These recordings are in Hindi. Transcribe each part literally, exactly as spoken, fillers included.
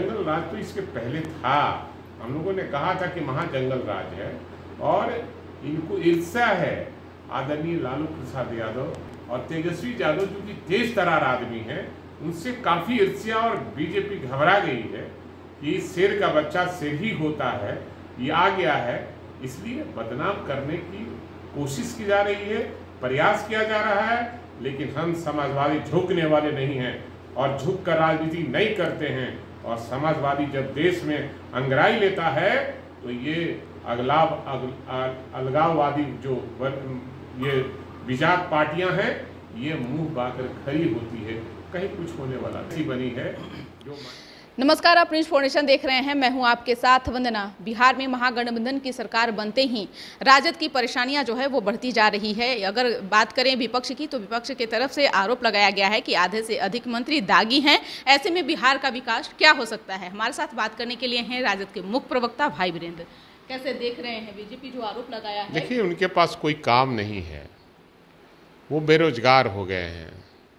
जंगल राज तो इसके पहले था। हम लोगों ने कहा था कि महा जंगल राज है और इनको ईर्ष्या है आदरणीय लालू प्रसाद यादव और तेजस्वी यादव जो कि तेज तरार आदमी हैं, उनसे काफ़ी ईर्ष्या और बीजेपी घबरा गई है कि शेर का बच्चा शेर ही होता है, ये आ गया है, इसलिए बदनाम करने की कोशिश की जा रही है, प्रयास किया जा रहा है। लेकिन हम समाजवादी झुकने वाले नहीं हैं और झुक कर राजनीति नहीं करते हैं। और समाजवादी जब देश में अंगड़ाई लेता है तो ये अगलाव अग, अलगाववादी जो ये विजात पार्टियां हैं, ये मुंह बाकर खड़ी होती है, कहीं कुछ होने वाला नहीं बनी है। जो नमस्कार, आप न्यूज फाउंडेशन देख रहे हैं, मैं हूं आपके साथ वंदना। बिहार में महागठबंधन की सरकार बनते ही राजद की परेशानियां जो है वो बढ़ती जा रही है। अगर बात करें विपक्ष की, तो विपक्ष की तरफ से आरोप लगाया गया है कि आधे से अधिक मंत्री दागी हैं। ऐसे में बिहार का विकास क्या हो सकता है? हमारे साथ बात करने के लिए हैं राजद के मुख्य प्रवक्ता भाई वीरेंद्र। कैसे देख रहे हैं बीजेपी जो आरोप लगाया है? देखिए, उनके पास कोई काम नहीं है, वो बेरोजगार हो गए हैं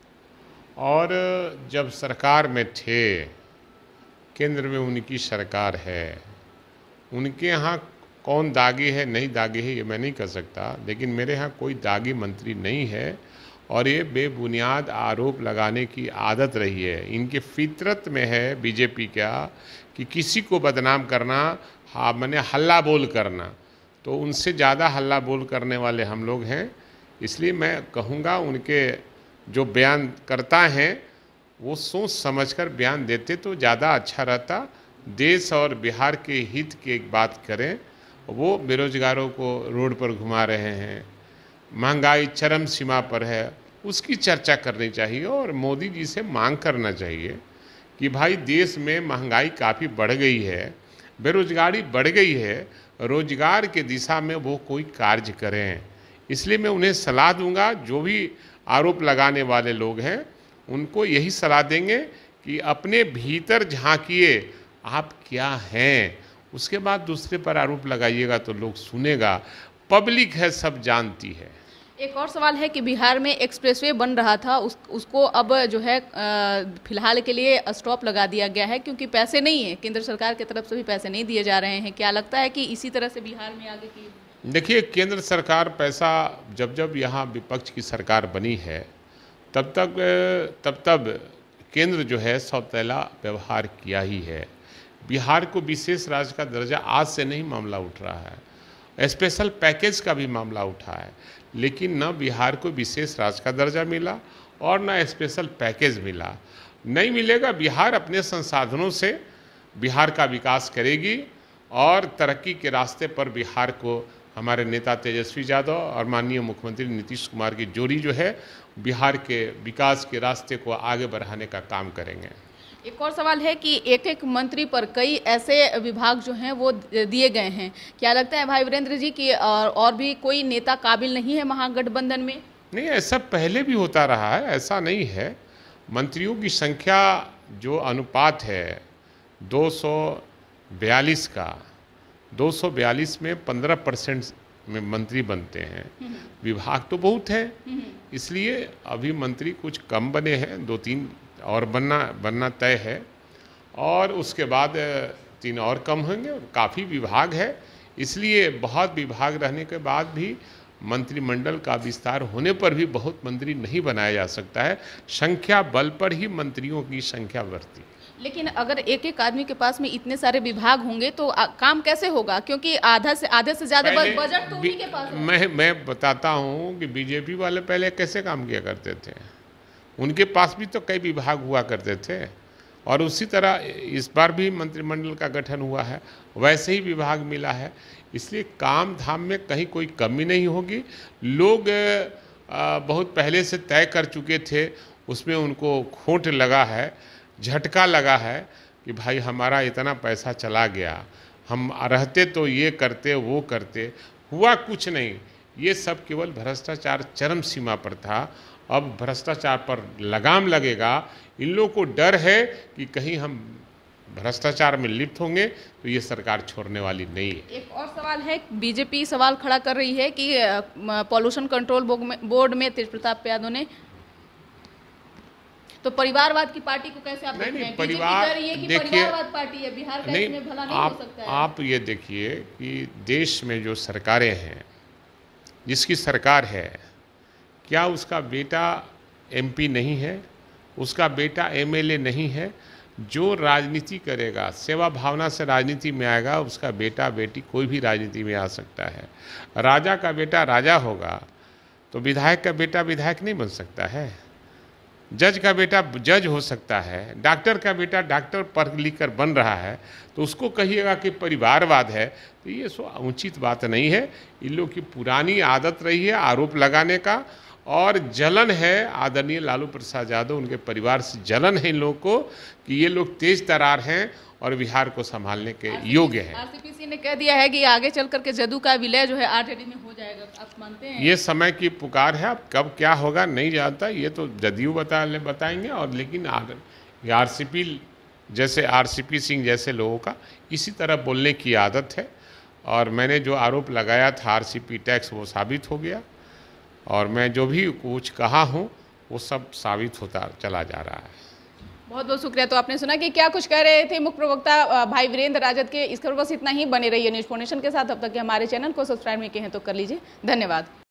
और जब सरकार में थे, केंद्र में उनकी सरकार है, उनके यहाँ कौन दागी है नहीं दागी है ये मैं नहीं कह सकता, लेकिन मेरे यहाँ कोई दागी मंत्री नहीं है। और ये बेबुनियाद आरोप लगाने की आदत रही है, इनके फितरत में है बीजेपी का कि किसी को बदनाम करना, हाँ मैंने हल्ला बोल करना, तो उनसे ज़्यादा हल्ला बोल करने वाले हम लोग हैं। इसलिए मैं कहूँगा उनके जो बयान करता हैं वो सोच समझकर बयान देते तो ज़्यादा अच्छा रहता। देश और बिहार के हित की एक बात करें, वो बेरोजगारों को रोड पर घुमा रहे हैं, महंगाई चरम सीमा पर है, उसकी चर्चा करनी चाहिए और मोदी जी से मांग करना चाहिए कि भाई देश में महंगाई काफ़ी बढ़ गई है, बेरोजगारी बढ़ गई है, रोजगार के दिशा में वो कोई कार्य करें। इसलिए मैं उन्हें सलाह दूंगा, जो भी आरोप लगाने वाले लोग हैं उनको यही सलाह देंगे कि अपने भीतर झांकिए, आप क्या हैं, उसके बाद दूसरे पर आरोप लगाइएगा तो लोग सुनेगा। पब्लिक है, सब जानती है। एक और सवाल है कि बिहार में एक्सप्रेसवे बन रहा था, उस उसको अब जो है फिलहाल के लिए स्टॉप लगा दिया गया है क्योंकि पैसे नहीं है, केंद्र सरकार की तरफ से भी पैसे नहीं दिए जा रहे हैं। क्या लगता है कि इसी तरह से बिहार में आगे की? देखिए, केंद्र सरकार पैसा जब जब यहाँ विपक्ष की सरकार बनी है तब तक तब तब केंद्र जो है सौतेला व्यवहार किया ही है। बिहार को विशेष राज्य का दर्जा आज से नहीं मामला उठ रहा है, स्पेशल पैकेज का भी मामला उठा है, लेकिन न बिहार को विशेष राज्य का दर्जा मिला और न स्पेशल पैकेज मिला। नहीं मिलेगा। बिहार अपने संसाधनों से बिहार का विकास करेगी और तरक्की के रास्ते पर बिहार को हमारे नेता तेजस्वी यादव और माननीय मुख्यमंत्री नीतीश कुमार की जोड़ी जो है बिहार के विकास के रास्ते को आगे बढ़ाने का काम करेंगे। एक और सवाल है कि एक एक मंत्री पर कई ऐसे विभाग जो हैं वो दिए गए हैं। क्या लगता है भाई वीरेंद्र जी कि और, और भी कोई नेता काबिल नहीं है महागठबंधन में? नहीं, ऐसा पहले भी होता रहा है, ऐसा नहीं है। मंत्रियों की संख्या जो अनुपात है दो सौ बयालीस का, दो सौ बयालीस में पंद्रह परसेंट में मंत्री बनते हैं। विभाग तो बहुत है, इसलिए अभी मंत्री कुछ कम बने हैं, दो तीन और बनना बनना तय है और उसके बाद तीन और कम होंगे और काफ़ी विभाग है। इसलिए बहुत विभाग रहने के बाद भी मंत्रिमंडल का विस्तार होने पर भी बहुत मंत्री नहीं बनाया जा सकता है। संख्या बल पर ही मंत्रियों की संख्या बढ़ती है। लेकिन अगर एक एक आदमी के पास में इतने सारे विभाग होंगे तो आ, काम कैसे होगा? क्योंकि आधा से आधे से ज्यादा बजट तो उन्हीं के पास है। मैं मैं बताता हूँ कि बीजेपी वाले पहले कैसे काम किया करते थे। उनके पास भी तो कई विभाग हुआ करते थे और उसी तरह इस बार भी मंत्रिमंडल का गठन हुआ है, वैसे ही विभाग मिला है। इसलिए काम धाम में कहीं कोई कमी नहीं होगी। लोग बहुत पहले से तय कर चुके थे, उसमें उनको खोट लगा है, झटका लगा है कि भाई हमारा इतना पैसा चला गया, हम रहते तो ये करते वो करते, हुआ कुछ नहीं। ये सब केवल भ्रष्टाचार चरम सीमा पर था। अब भ्रष्टाचार पर लगाम लगेगा। इन लोगों को डर है कि कहीं हम भ्रष्टाचार में लिप्त होंगे तो ये सरकार छोड़ने वाली नहीं है। एक और सवाल है, बीजेपी सवाल खड़ा कर रही है कि पॉल्यूशन कंट्रोल बोर्ड में तेज प्रताप यादव ने तो परिवारवाद की पार्टी को कैसे आप नहीं, देखते नहीं, हैं? परिवार- बीजेपी कह रही है कि देखिए- परिवारवाद पार्टी है, बिहार का नहीं, इसमें भला नहीं आप हो सकता है। आप ये देखिए कि देश में जो सरकारें हैं, जिसकी सरकार है, क्या उसका बेटा एमपी नहीं है, उसका बेटा एमएलए नहीं है? जो राजनीति करेगा, सेवा भावना से राजनीति में आएगा, उसका बेटा बेटी कोई भी राजनीति में आ सकता है। राजा का बेटा राजा होगा तो विधायक का बेटा विधायक नहीं बन सकता है। जज का बेटा जज हो सकता है, डॉक्टर का बेटा डॉक्टर पढ़ लिख कर बन रहा है, तो उसको कहिएगा कि परिवारवाद है, तो ये सो उचित बात नहीं है। इन लोग की पुरानी आदत रही है आरोप लगाने का, और जलन है आदरणीय लालू प्रसाद यादव, उनके परिवार से जलन है इन लोगों को कि ये लोग तेज तरार हैं और बिहार को संभालने के योग्य हैं। आरसीपी ने कह दिया है कि आगे चल करके जदयू का विलय जो है आरजेडी में हो जाएगा, आप मानते हैं? ये समय की पुकार है, अब कब क्या होगा नहीं जानता, ये तो जदयू बता बताएंगे। और लेकिन आरसीपी जैसे आरसीपी सिंह जैसे लोगों का इसी तरह बोलने की आदत है, और मैंने जो आरोप लगाया था आरसीपी टैक्स वो साबित हो गया, और मैं जो भी कुछ कहा हूँ वो सब साबित होता चला जा रहा है। बहुत बहुत शुक्रिया। तो आपने सुना कि क्या कुछ कह रहे थे मुख्य प्रवक्ता भाई वीरेंद्र राजद के। इस खबर बस इतना ही, बने रहिए न्यूज़ फाउंडेशन के साथ। अब तक के हमारे चैनल को सब्सक्राइब नहीं किए हैं तो कर लीजिए। धन्यवाद।